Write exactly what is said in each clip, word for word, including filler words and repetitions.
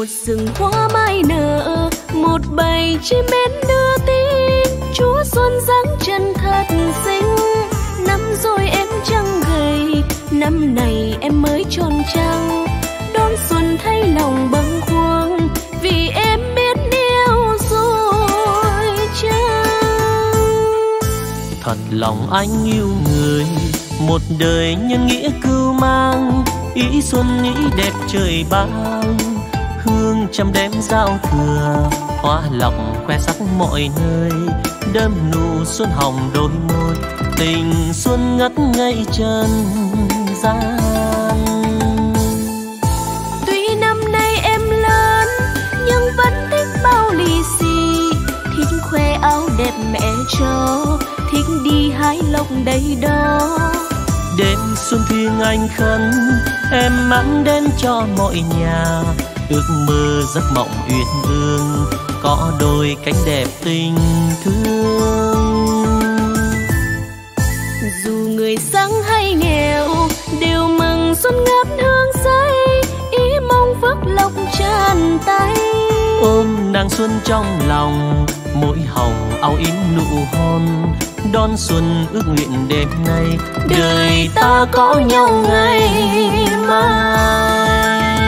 một rừng hoa mai nở, một bầy chim én đưa tin Chúa xuân dáng chân thật xinh. Năm rồi em chẳng gầy, năm này em mới tròn trăng, đón xuân thay lòng bâng khuâng vì em biết yêu rồi chăng. Thật lòng anh yêu người, một đời nhân nghĩa cưu mang, ý xuân ý đẹp trời ban. Hương trăm đêm giao thừa, hoa lọc khoe sắc mọi nơi, đơm nụ xuân hồng đôi môi, tình xuân ngất ngây trần gian. Tuy năm nay em lớn nhưng vẫn thích bao lì xì, thích khoe áo đẹp mẹ cho, thích đi hái lộc đầy đó. Đêm xuân thiêng anh khấn, em mang đến cho mọi nhà, ước mơ giấc mộng uyên ương, có đôi cánh đẹp tình thương. Dù người sáng hay nghèo đều mừng xuân ngát hương say, ý mong phước lộc tràn tay. Ôm nàng xuân trong lòng, mỗi hồng áo yếm nụ hôn, đón xuân ước nguyện đêm nay, đời ta có nhau ngày mai.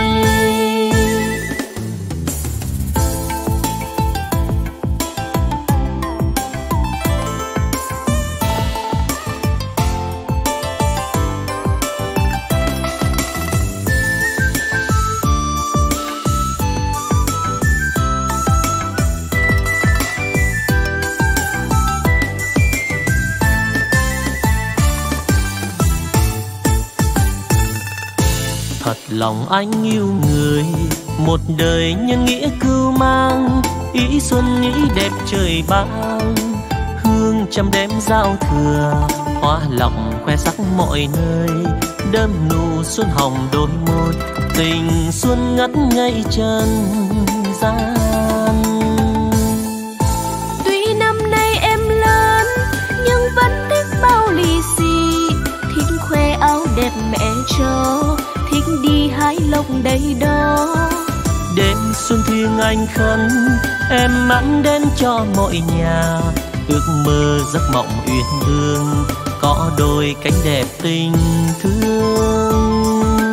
Thật lòng anh yêu người, một đời nhân nghĩa cưu mang, ý xuân ý đẹp trời ban. Hương trăm đêm giao thừa, hoa lọc khoe sắc mọi nơi, đơm nụ xuân hồng đôi môi, tình xuân ngất ngây trần gian. Tuy năm nay em lớn nhưng vẫn thích bao lì xì, thích khoe áo đẹp mẹ cho, thích đi hái lộc đầy đó. Đêm xuân thiêng anh khấn, em mang đến cho mọi nhà, ước mơ giấc mộng uyên ương, có đôi cánh đẹp tình thương.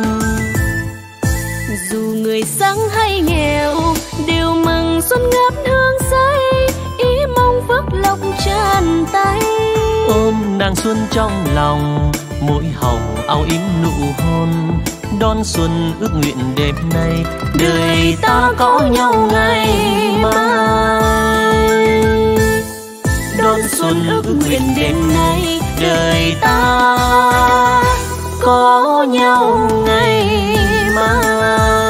Dù người sáng hay nghèo đều mừng xuân ngát hương say, ý mong phước lộc tràn tay. Ôm nàng xuân trong lòng, mỗi hồng áo yếm nụ hôn, đón xuân ước nguyện đêm nay, đời ta có nhau ngày mai. Đón xuân ước nguyện đêm nay, đời ta có nhau ngày mai.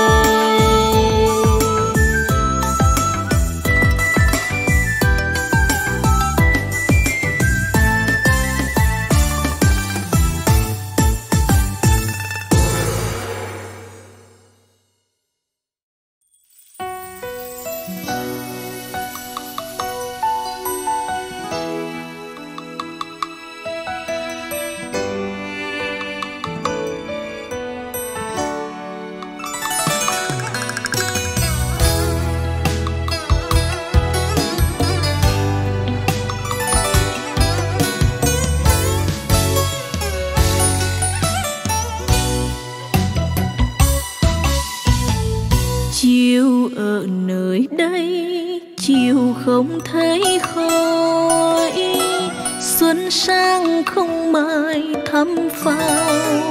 Chiều ở nơi đây, chiều không thấy khói, xuân sang không mai thăm pháo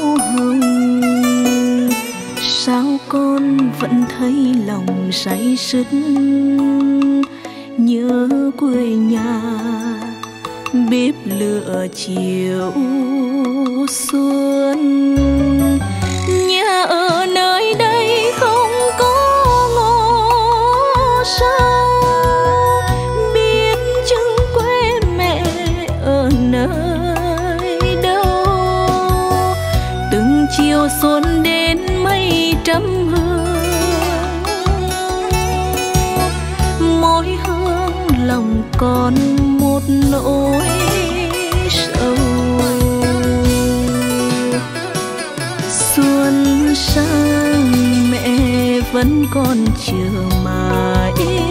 hồng. Sao con vẫn thấy lòng say sứt nhớ quê nhà, bếp lửa chiều xuân. Nhà ở nơi đây không có ngõ sâu, biết chừng quê mẹ ở nơi đâu. Từng chiều xuân đến mây trăm hương, mỗi hương lòng còn một nỗi sầu. Xuân sang mẹ vẫn còn chờ mãi.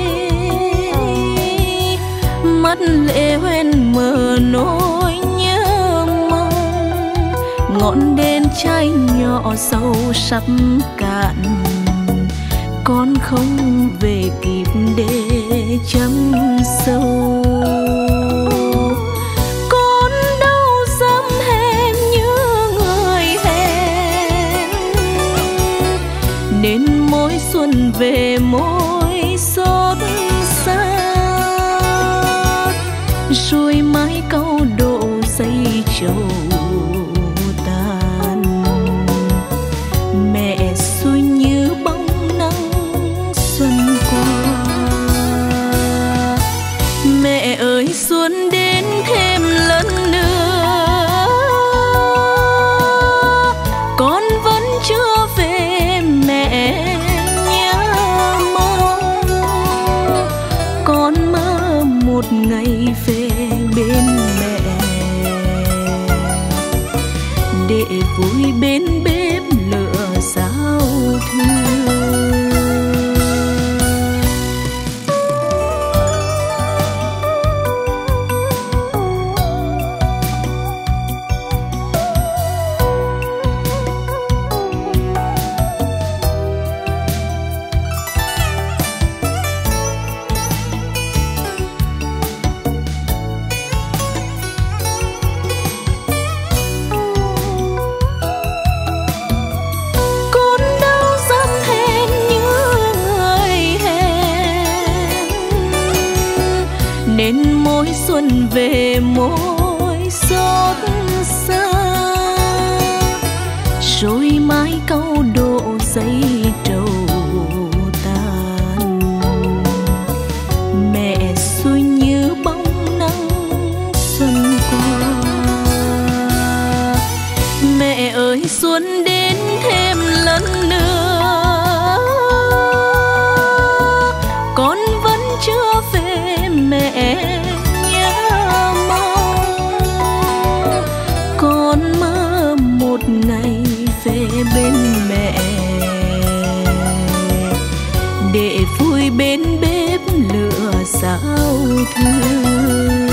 Mắt lệ hoen mờ nỗi nhớ mong, ngọn đèn cháy nhỏ sâu sắp cạn, con không về kịp để chăm sâu. Con đâu dám hẹn như người hẹn, nên mỗi xuân về mỗi xót xa, rồi mái câu độ dây trầu tan. Mẹ xuôi như bóng nắng xuân qua. Mẹ ơi xuân đến thêm lần nữa, con vẫn chưa về mẹ nhớ mong. Con mơ một ngày về bên mẹ, để vui bên bếp lửa giao thương. Nên mỗi xuân về mỗi xót xa, rồi mái câu độ dây trầu tan. Mẹ xuôi như bóng nắng xuân qua. Mẹ ơi xuân đến thêm lần nữa, con vẫn chưa về mẹ nhớ mong. Con mơ một ngày về bên mẹ, để vui bên bếp lửa giao thương.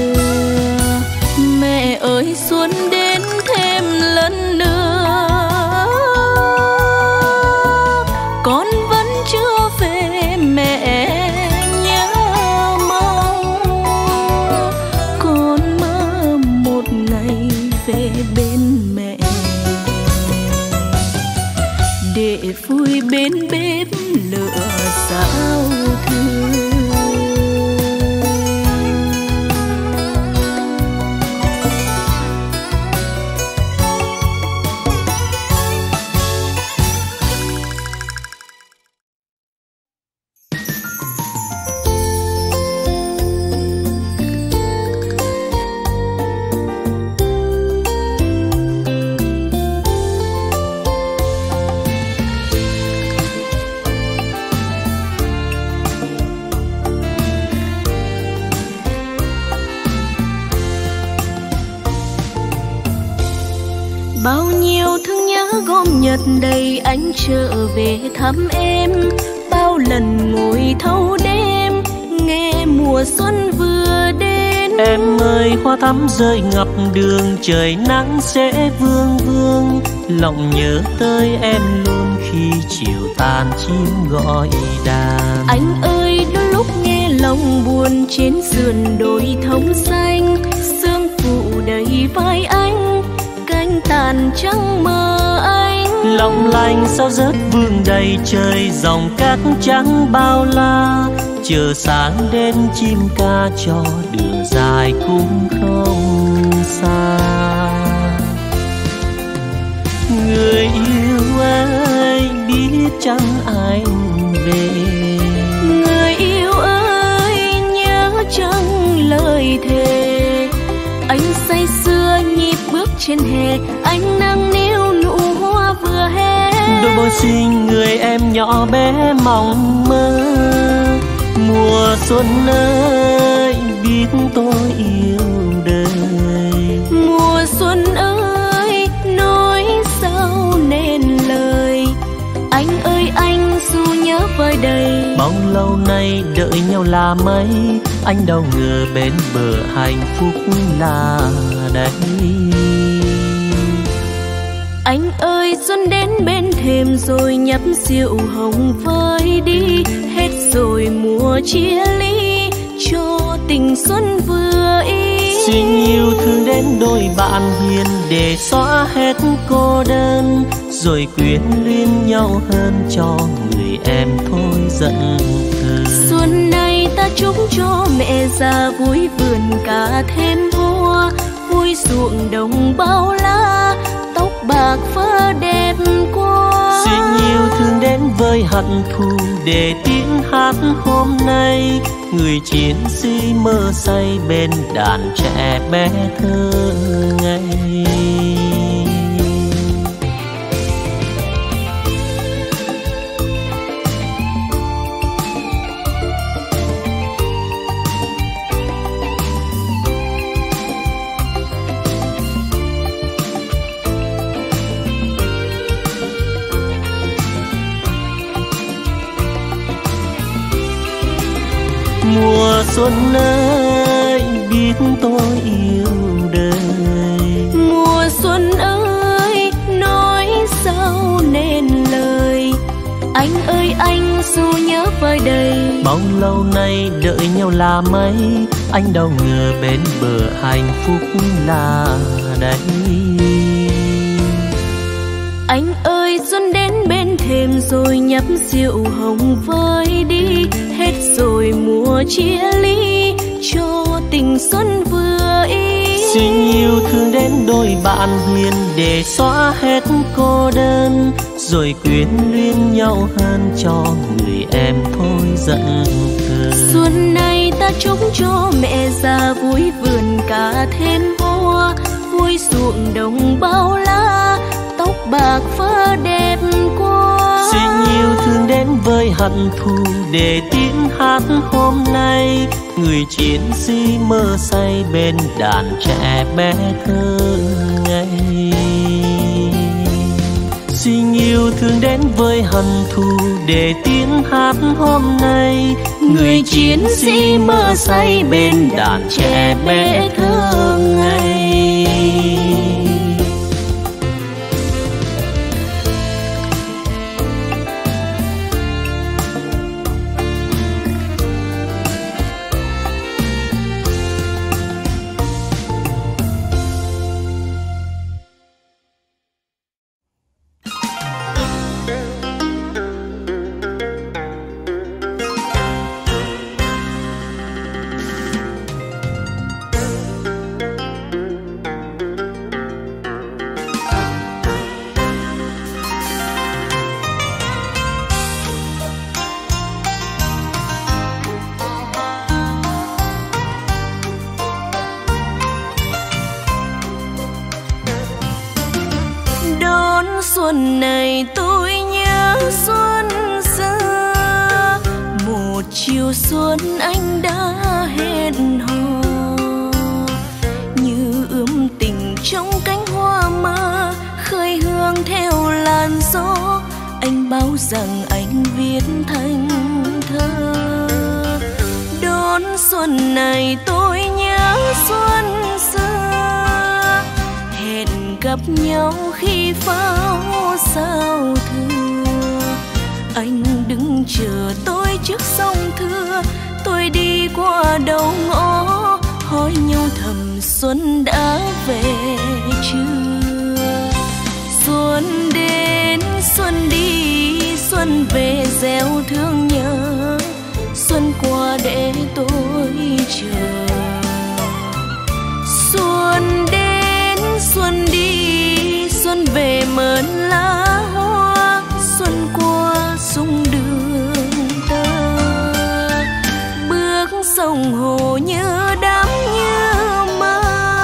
Mẹ ơi xuân đến thêm lần nữa, con vẫn chưa về mẹ nhớ mong. Con mơ một ngày về bên mẹ, để vui bên bếp lửa giao thương. Bao nhiêu thương nhớ gom nhật đầy anh trở về thăm em. Bao lần ngồi thâu đêm nghe mùa xuân vừa đến. Em ơi hoa thắm rơi ngập đường, trời nắng sẽ vương vương. Lòng nhớ tới em luôn khi chiều tàn chim gọi đàn. Anh ơi đôi lúc nghe lòng buồn trên sườn đồi thông xanh. Sương phủ đầy vai anh, cánh tàn trắng mơ anh. Long lanh sao rớt vương đầy trời, dòng cát trắng bao la. Chờ sáng đến chim ca cho đường dài cũng không xa. Người yêu ơi biết chăng anh về. Người yêu ơi nhớ chăng lời thề. Anh say sưa nhịp bước trên hè, anh nâng niu nụ hoa vừa hé. Đôi môi xinh người em nhỏ bé mong mơ. Mùa xuân ơi biết tôi yêu đời. Mùa xuân ơi nói sao nên lời. Anh ơi anh dù nhớ vơi đầy. Bao lâu nay đợi nhau là mấy, anh đâu ngờ bên bờ hạnh phúc là đây. Anh ơi xuân đến bên thềm rồi nhấp rượu hồng vơi đi, hết rồi mùa chia ly cho tình xuân vừa ý. Xin yêu thương đến đôi bạn hiền để xóa hết cô đơn, rồi quyến luyến nhau hơn cho người em thôi giận thơ. Xuân này ta chúc cho mẹ già vui vườn cả thêm hoa, vui ruộng đồng bao la, tóc bạc phơ đẹp quá. Xin yêu thương đến với hận thù để tiếng hát hôm nay, người chiến sĩ mơ say bên đàn trẻ bé thơ ngây. Mùa xuân ơi biết tôi yêu đời, mùa xuân ơi nói sao nên lời. Anh ơi anh dù nhớ vơi đầy, bao lâu nay đợi nhau là mấy, anh đâu ngờ bên bờ hạnh phúc là đây. Anh ơi xuân đến bên thềm rồi nhấp rượu hồng vơi đi, hết rồi mùa chia ly cho tình xuân vừa ý. Xin yêu thương đến đôi bạn hiền để xóa hết cô đơn, rồi quyến luyến nhau hơn cho người em thôi giận thơ. Xuân này ta chúc cho mẹ già vui vườn cả thêm hoa, vui ruộng đồng bao la, tóc bạc phơ đẹp quá. Xin yêu thương đến với hận thù để tiếng hát hôm nay, người chiến sĩ mơ say bên đàn trẻ bé thơ ngây. Xin yêu thương đến với hận thù để tiếng hát hôm nay, người chiến sĩ mơ say bên đàn trẻ bé thơ ngây. Xuân này tôi nhớ xuân xưa, một chiều xuân anh đã hẹn hò, như ươm tình trong cánh hoa mơ khơi hương theo làn gió. Anh báo rằng anh viết thành thơ. Đón xuân này tôi nhớ xuân xưa, hẹn gặp nhau khi pháo sao thưa. Anh đứng chờ tôi trước sông Thưa, tôi đi qua đầu ngõ hỏi nhau thầm xuân đã về chưa. Xuân đến xuân đi, xuân về gieo thương nhớ, xuân qua để tôi chờ. Xuân đến xuân đi, xuân về mơn lá hoa, xuân qua sung đường tơ. Bước sông hồ như đắm như mơ,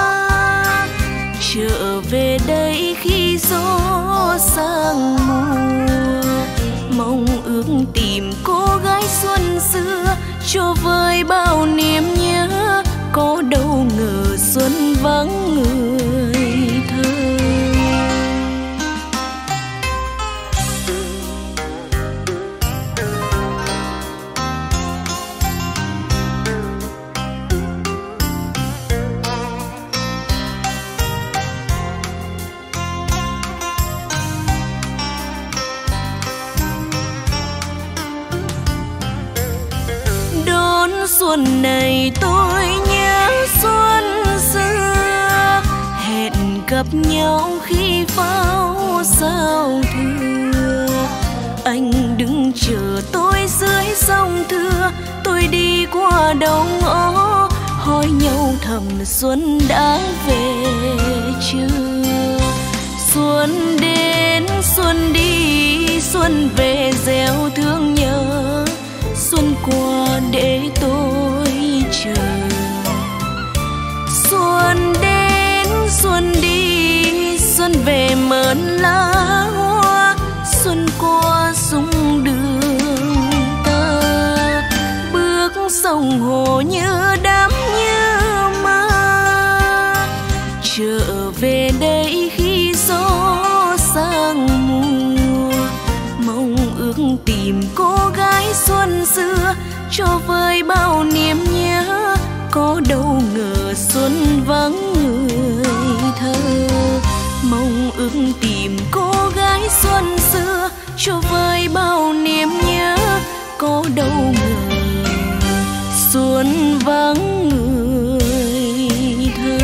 trở về đây khi gió sang mùa. Mong ước tìm cô gái xuân xưa, cho vơi bao niềm nhớ, có đâu ngờ xuân vắng người thơ. xuân này tôi nhớ xuân xưa, hẹn gặp nhau khi pháo sao thưa. Anh đứng chờ tôi dưới sông Thưa, tôi đi qua đầu ngõ hỏi nhau thầm xuân đã về chưa. Xuân đến xuân đi, xuân về gieo thương nhớ, xuân qua để tôi chờ. Xuân đến xuân đi, xuân về mơn lá hoa, xuân qua súng đường ta. Bước sông hồ như đám như ma, trở về đây khi gió sang mùa. Mong ước tìm cô gái xuân xưa, cho vơi bao niềm nhớ. Có đâu ngờ xuân vắng người thơ. Mong ước tìm cô gái xuân xưa, cho vơi bao niềm nhớ. Có đâu ngờ xuân vắng người thơ.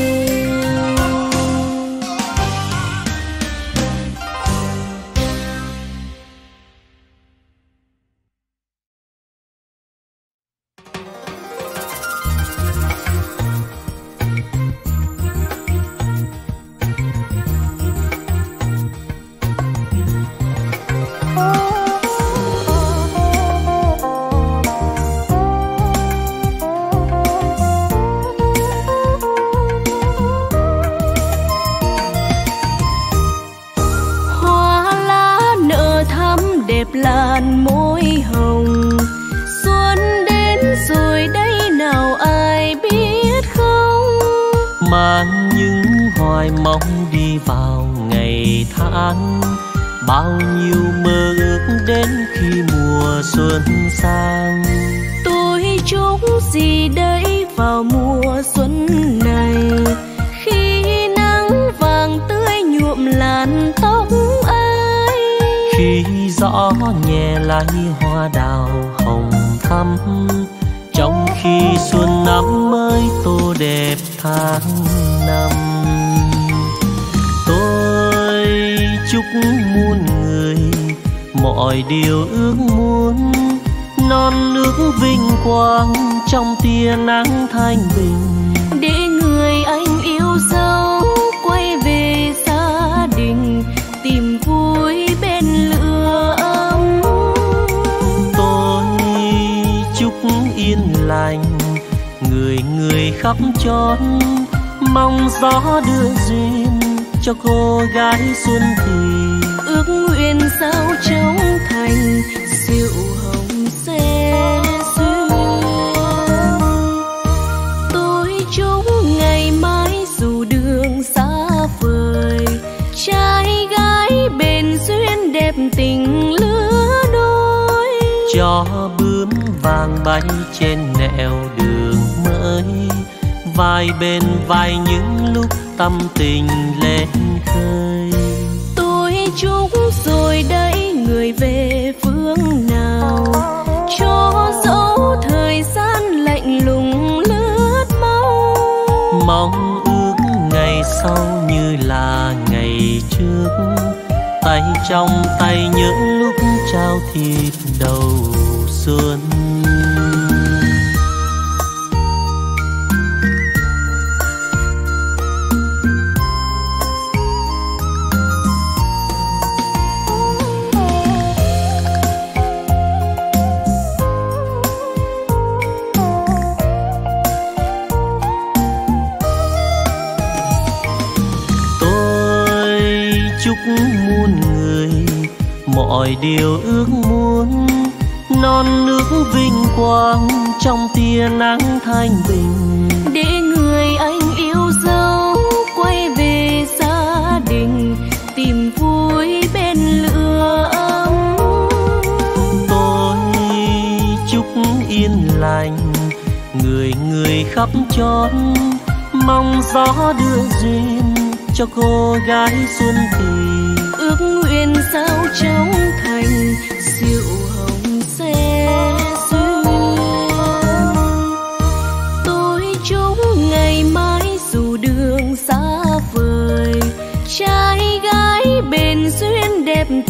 Làn môi hồng, xuân đến rồi đây nào ai biết không. Mang những hoài mong đi vào ngày tháng, bao nhiêu mơ ước đến khi mùa xuân sang. Tôi chúc gì đây vào mùa xuân này, khi nắng vàng tươi nhuộm làn tóc ai. Khi gió nhẹ lay hoa đào hồng thắm, trong khi xuân năm mới tô đẹp tháng năm. Tôi chúc muôn người mọi điều ước muốn, non nước vinh quang trong tia nắng thanh bình. Để người anh yêu dấu quay về gia đình, tìm vui bên lửa ấm. Tôi chúc yên lành người người khắp chốn, mong gió đưa duyên cho cô gái xuân thì. Ước nguyện sao trong thành rượu hồng sẽ duyên. Tôi chúc ngày mai dù đường xa vời, trai gái bền duyên đẹp tình lứa đôi. Cho bướm vàng bay trên nẻo đường mới, vai bên vai những lúc tâm tình lên khơi. Tôi chúc rồi đây người về phương nào, cho dấu thời gian lạnh lùng lướt mau. Mong ước ngày sau như là ngày trước, tay trong tay những lúc trao thịt đầu xuân. Chúc muôn người mọi điều ước muốn, non nước vinh quang trong tia nắng thanh bình. Để người anh yêu dấu quay về gia đình, tìm vui bên lửa ấm. Tôi chúc yên lành người người khắp chốn, mong gió đưa duyên cho cô gái xuân thì. Ước nguyện sao trong thành rượu hồng sẽ duyên.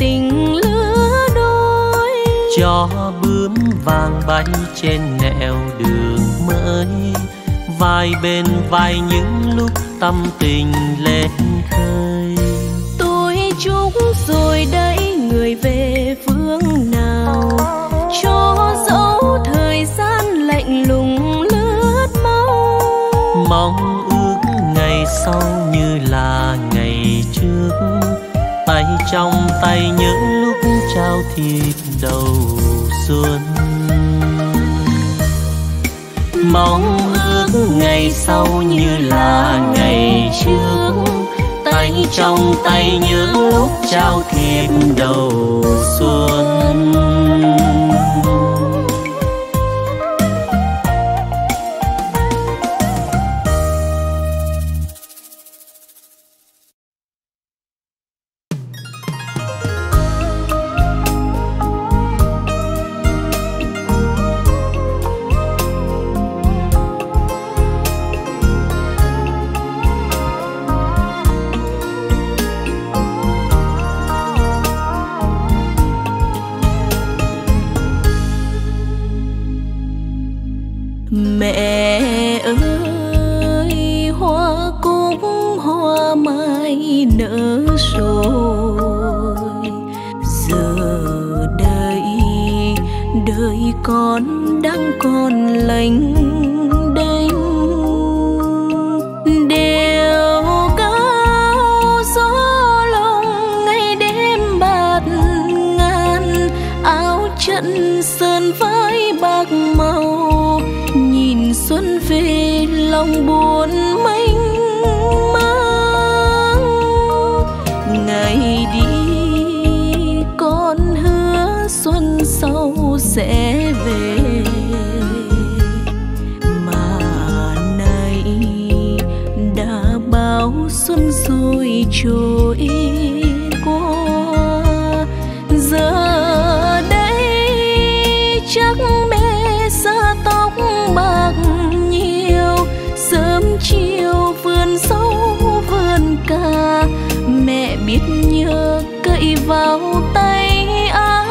tình lứa đôi. Cho bướm vàng bay trên nẻo đường mới, vai bên vai những lúc tâm tình lên khơi. Tôi chúc rồi đấy, người về phương nào, cho dấu thời gian lạnh lùng lướt mau. Mong ước ngày sau như là ngày trước, tay trong tay những lúc trao thiệp đầu xuân. Mong ước ngày sau như là ngày trước, tay trong tay những lúc trao thiệp đầu xuân. Mẹ ơi, hoa cúc hoa mai nở rồi, giờ đây đời con đang còn lênh đênh. Đều cao gió lồng ngày đêm bạt ngàn, áo trận sơn vai bạc màu, nhìn xuân về lòng buồn mênh mang. Ngày đi con hứa xuân sau sẽ về, mà nay đã bao xuân rồi trôi qua. Giờ đây chắc mẹ xa tóc bạc nhiều, sớm chiều vườn sâu vườn cà, mẹ biết nhớ cậy vào tay ai.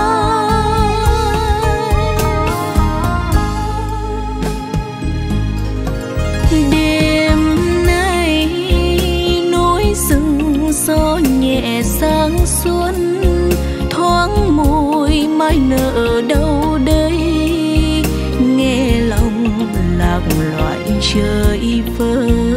Đêm nay núi rừng gió nhẹ sáng xuân, thoáng mùi mai nở đâu đây, nghe lòng lạc loại trời vơi.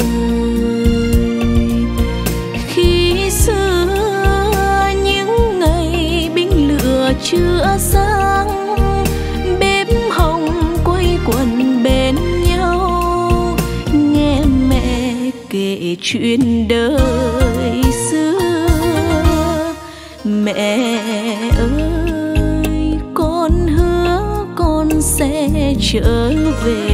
Khi xưa những ngày binh lửa chưa sáng, bếp hồng quây quần bên nhau, nghe mẹ kể chuyện đời xưa. Mẹ ơi, con hứa con sẽ trở về,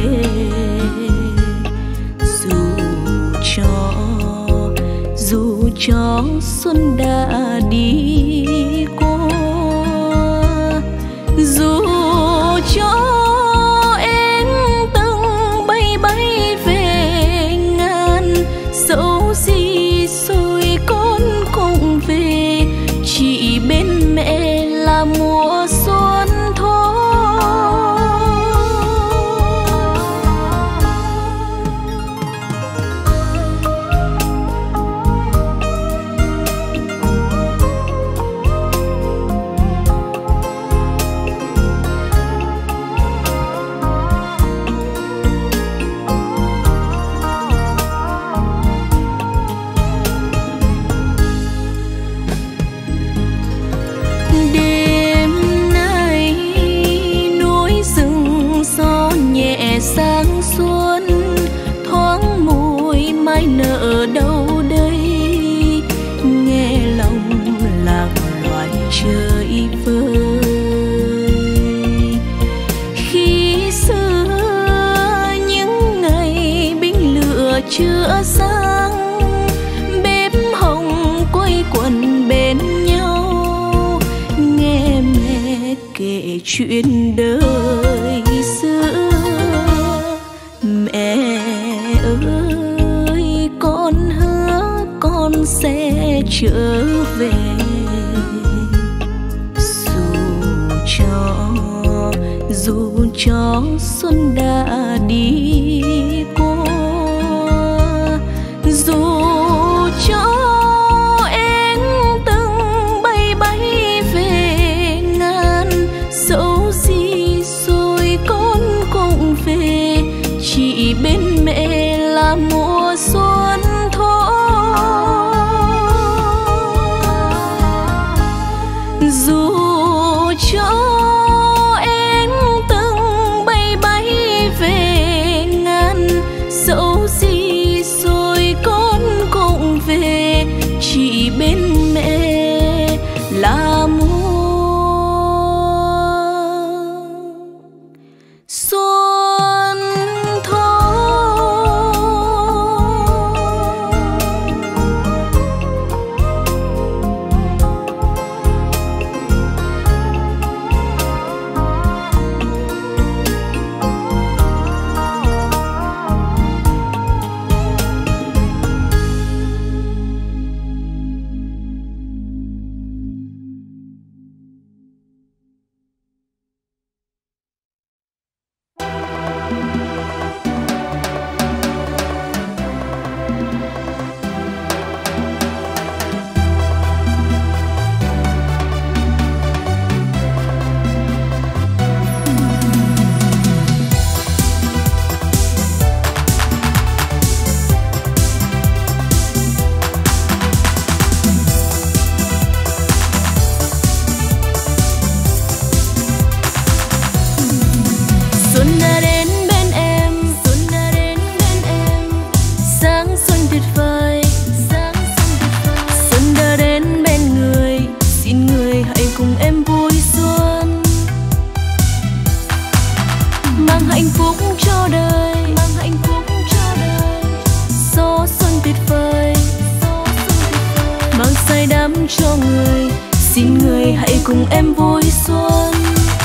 dù cho dù cho xuân đã đi qua, dù cho em từng bay bay về ngàn, dẫu gì rồi con cũng về, chỉ bên mẹ là mùa xuân thôi. Sáng xuân thoáng mùi mai nở đâu đây, nghe lòng lạc loài trời vơi. Khi xưa những ngày binh lửa chưa sáng, bếp hồng quây quần bên nhau, nghe mẹ kể chuyện đời xưa. Mẹ ơi, con hứa con sẽ trở về, dù cho xuân đã đi qua, dù cho em từng bay bay về ngàn, dẫu gì rồi con cũng về, chỉ bên mẹ là mùa xuân thôi. Dù cho em từng bay bay về ngàn, dẫu gì rồi con cũng về, chỉ bên mẹ là mùa xuân thôi. Cho người, xin người hãy cùng em vui xuân.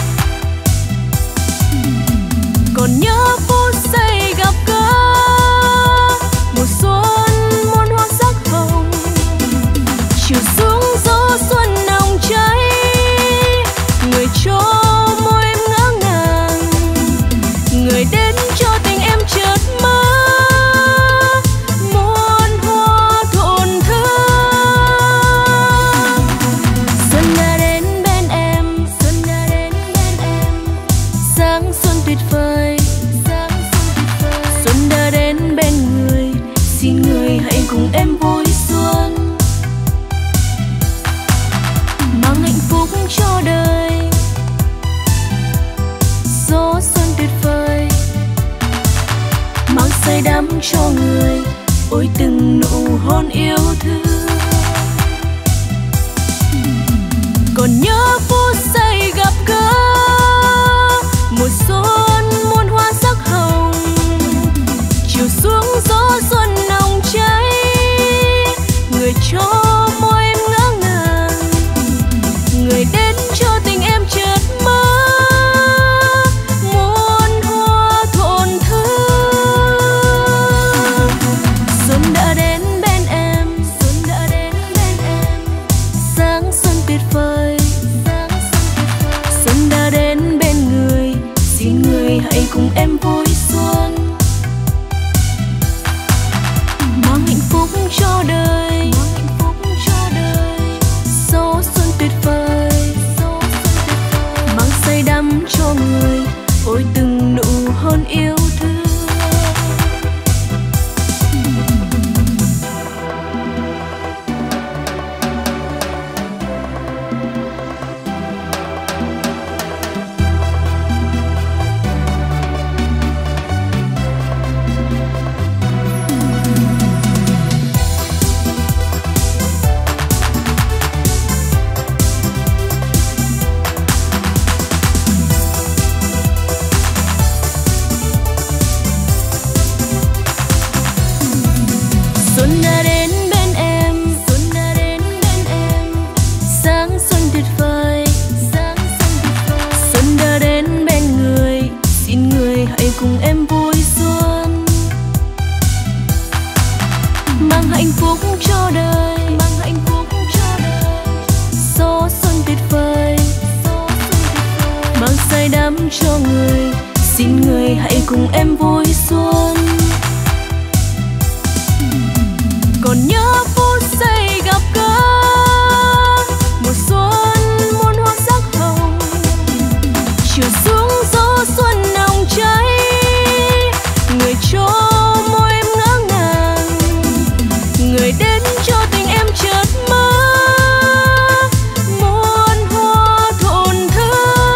Còn nhớ phút giây gặp gỡ, mùa xuân muôn hoa sắc hồng, chiều xuống gió xuân nồng cháy, người cho môi em ngỡ ngàng, người đến cho tình em chợt mơ. Cùng em vui xuân, mang hạnh phúc cho đời, gió xuân tuyệt vời, mang say đắm cho người, ôi từng nụ hôn yêu thương. Còn nhớ phút giây gặp gỡ, mùa xuân muôn hoa sắc hồng, chiều xuống gió xuân nồng cháy, người cho môi em ngỡ ngàng, người đến cho tình em chợt mơ, muôn hoa thổn thức. Xuân đã đến bên em, xuân đã đến bên em, sáng xuân tuyệt vời, sáng xuân tuyệt xin người hãy cùng em vui xuân. Còn nhớ phút giây gặp gỡ mùa xuân muôn hoa sắc hồng, chiều xuống gió xuân nồng cháy, người cho môi em ngỡ ngàng, người đến cho tình em chợt mơ, muôn hoa thổn thức.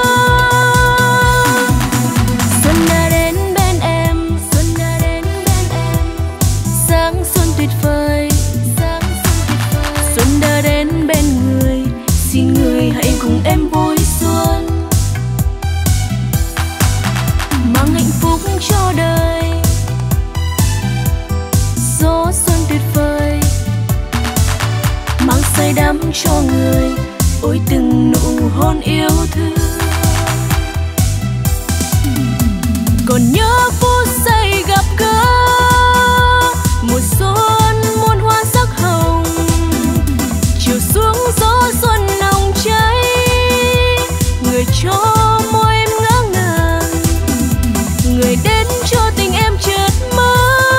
Xuân đã đến bên em, xuân đã đến bên em, sáng xuân tuyệt vời, sáng xuân tuyệt vời. Xuân đã đến bên người, xin người hãy cùng em vui xuân, mang hạnh phúc cho đời. Gió xuân tuyệt vời, mang say đắm cho người, ôi từng nụ hôn yêu thương. Còn nhớ phút giây gặp gỡ mùa xuân muôn hoa sắc hồng, chiều xuống gió xuân nồng cháy, người cho môi em ngỡ ngàng, người đến cho tình em chợt mơ,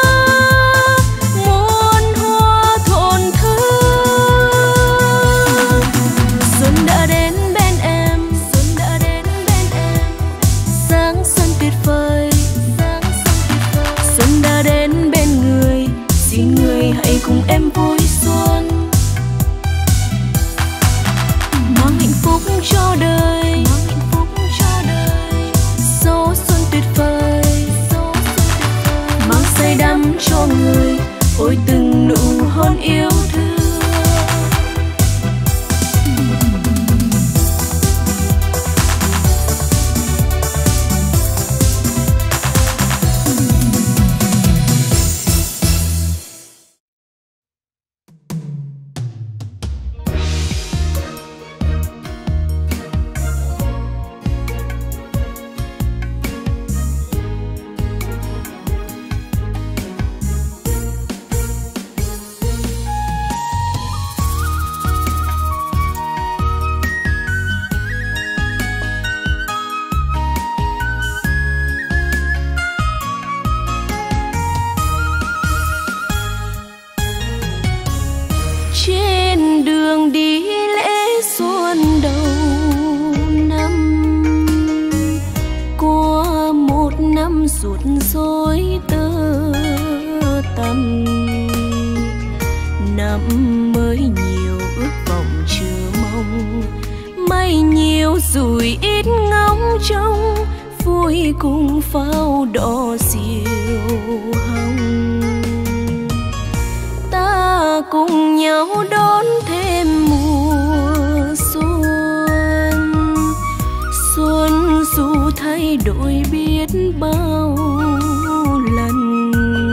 muôn hoa thổn thức. Xuân đã đến bên em, xuân đã đến bên em, sáng xuân tuyệt vời, sáng xuân tuyệt vời. Xuân đã đến bên người, xin người hãy cùng em vui xuân, mang hạnh phúc cho đời, mang hạnh phúc cho đời. Gió xuân tuyệt vời, gió xuân tuyệt vời, mang say đắm cho người, ôi từng nụ hôn yêu thương. Trên đường đi lễ xuân đầu năm, qua một năm ruột rối tơ tằm, năm mới nhiều ước vọng chờ mong, may nhiều rủi ít ngóng trông, vui cùng pháo đỏ diều hồng. Ta cùng nhau đón thêm mùa xuân, xuân dù thay đổi biết bao lần,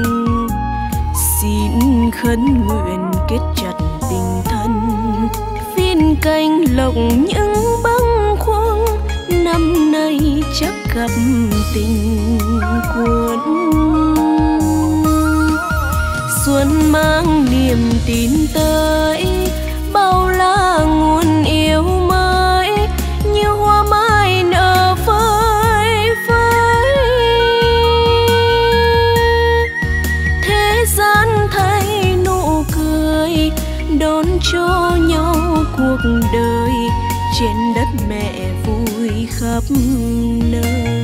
xin khấn nguyện kết chặt tình thân, phiên canh lộc những bâng khuâng, năm nay chắc gặp tình cuốn. Xuân mang niềm tin tới, bao la nguồn yêu mới, như hoa mai nở phơi phới. Thế gian thay nụ cười, đón cho nhau cuộc đời, trên đất mẹ vui khắp nơi.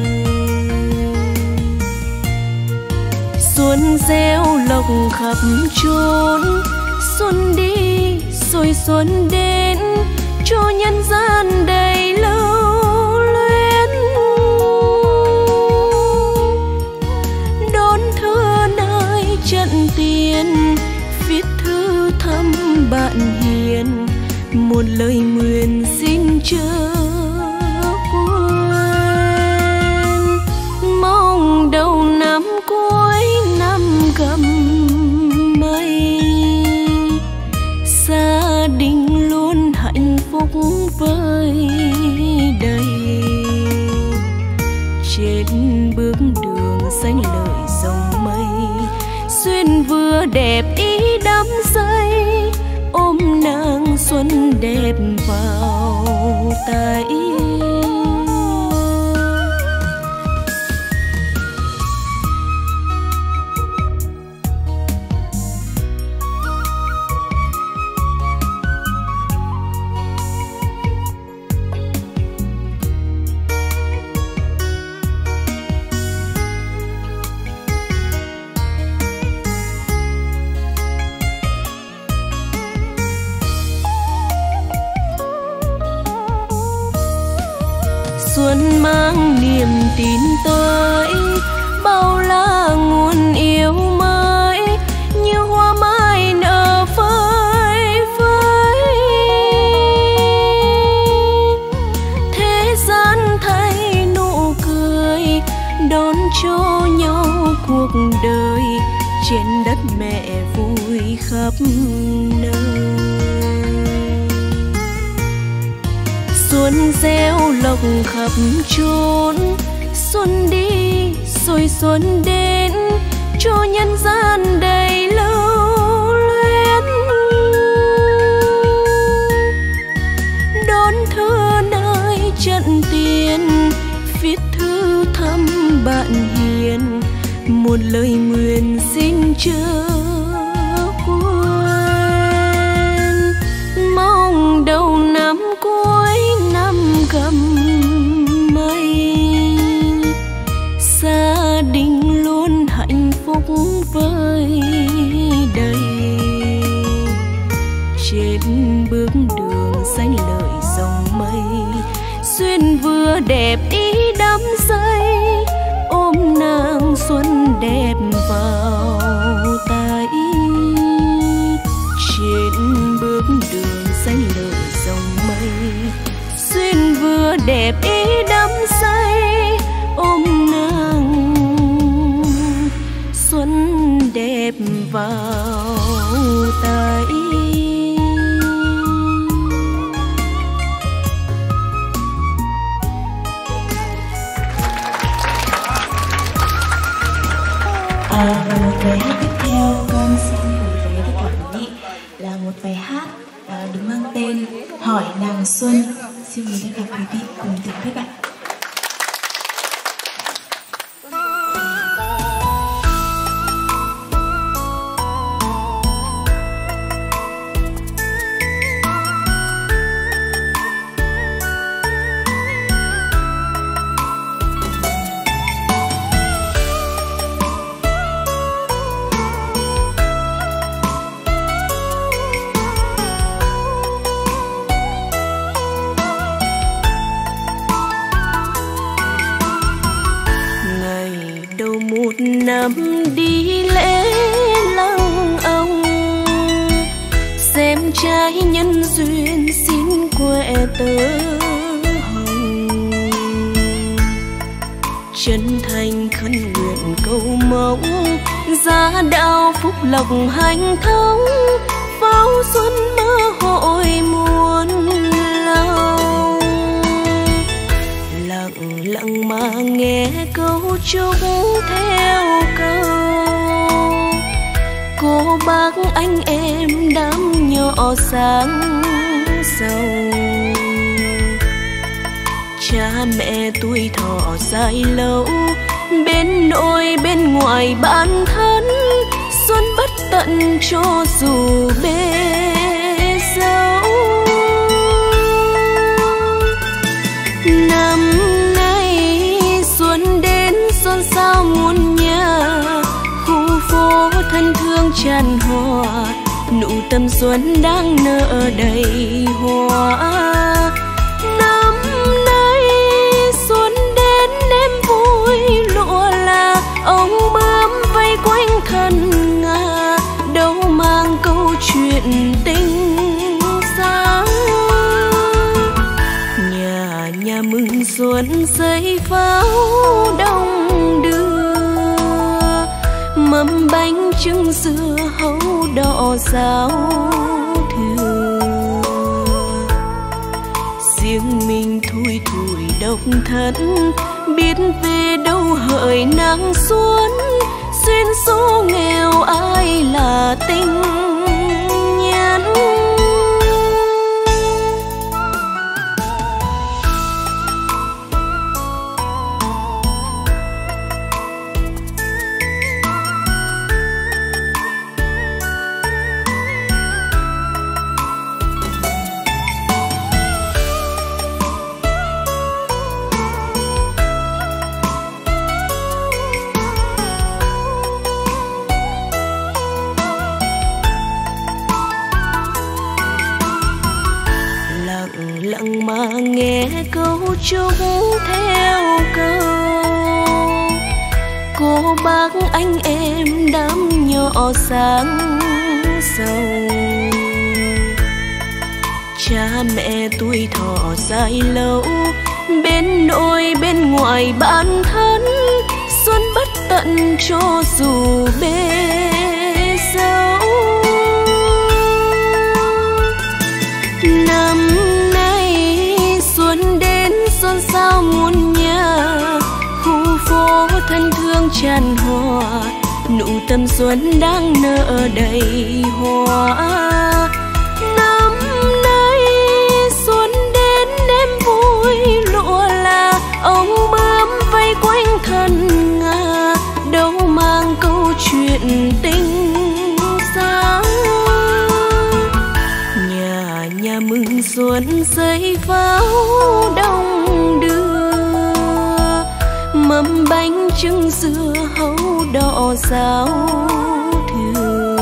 Xuân gieo lộc khắp chốn, xuân đi rồi xuân đến, cho nhân gian đầy lưu luyến. Đón thưa nơi trận tiền, viết thư thăm bạn hiền, một lời nguyện xin chớ quên. Mong đầu năm cuối năm gầm mây, gia đình luôn hạnh phúc với đầy. Trên bước đường xanh lợi dòng mây, duyên vừa đẹp ý đắm say, ôm nàng xuân đẹp vào tay. xuân mang niềm tin tới, bao la nguồn yêu mới như hoa mai nở phơi phới. Thế gian thay nụ cười đón cho nhau cuộc đời, trên đất mẹ vui khắp nơi. Xuân gieo lộc khắp chốn, xuân đi rồi xuân đến, cho nhân gian đầy lưu luyến. Đón thư nơi trận tiền, viết thư thăm bạn hiền, một lời nguyện xin chớ quên. Mong đầu năm cuối năm gầm mây, gia đình luôn hạnh phúc vơi đầy. Trên bước đường xanh lợi dòng mây, duyên vừa đẹp ý đắm say, ôm nàng xuân đẹp vào tay. Trên bước đường xanh lợi dòng mây, duyên vừa đẹp ý đắm say, ôm nàng xuân đẹp vào tay. À, và một bài hát tiếp theo con xin gửi tới tất cả quý vị là một bài hát à, được mang tên Hỏi Nàng Xuân. Xin mời tất cả quý vị cùng thưởng thức ạ. Năm đi lễ lăng ông, xem trai nhân duyên xin quẹ tơ hồng. Chân thành khấn nguyện cầu mong, gia đạo phúc lộc hanh thông, pháo xuân mơ hội muôn lòng. Lặng lặng mà nghe câu chúc theo câu, cô bác anh em đám nhỏ sáng giàu. Cha mẹ tuổi thọ dài lâu, bên nội bên ngoài bạn thân, xuân bất tận cho dù bê dâu. Năm xuân sao muôn nhà, khu phố thân thương tràn hòa, nụ tâm xuân đang nở đầy hoa. Năm nay xuân đến đêm vui lụa là, ông bướm vây quanh thân Nga, đâu mang câu chuyện tình xa. Nhà nhà mừng xuân giấy pháo đông đưa, mâm bánh trưng dưa hấu đỏ rau thừa. Riêng mình thui thủi độc thân, biết về đâu hỡi nắng xuân, duyên số nghèo ai là tình nhân. nghe câu chúc theo câu. Cô bác anh em đám nhỏ sáng sầu, cha mẹ tuổi thọ dài lâu, bên nội bên ngoài bạn thân, xuân bất tận cho dù bê dâu. Năm nay xuân đến xuân sao muôn nhà, khu phố thân thương tràn hòa, nụ tầm xuân đang nở đầy hoa. Năm nay xuân đến đêm vui lụa là, ông bướm vây quanh thân Nga, đâu mang câu chuyện tình xa. Nhà nhà mừng xuân giấy pháo đông đưa, mâm bánh trưng dưa hấu đỏ rau thừa.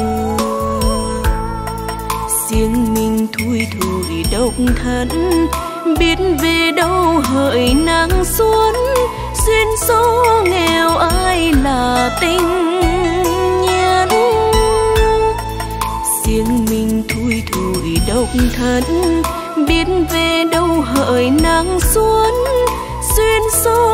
Riêng mình thui thủi độc thân, biết về đâu hỡi nắng xuân, duyên số nghèo ai là tình nhân. Riêng mình thui thủi độc thân, biết về đâu hỡi nắng xuân, duyên số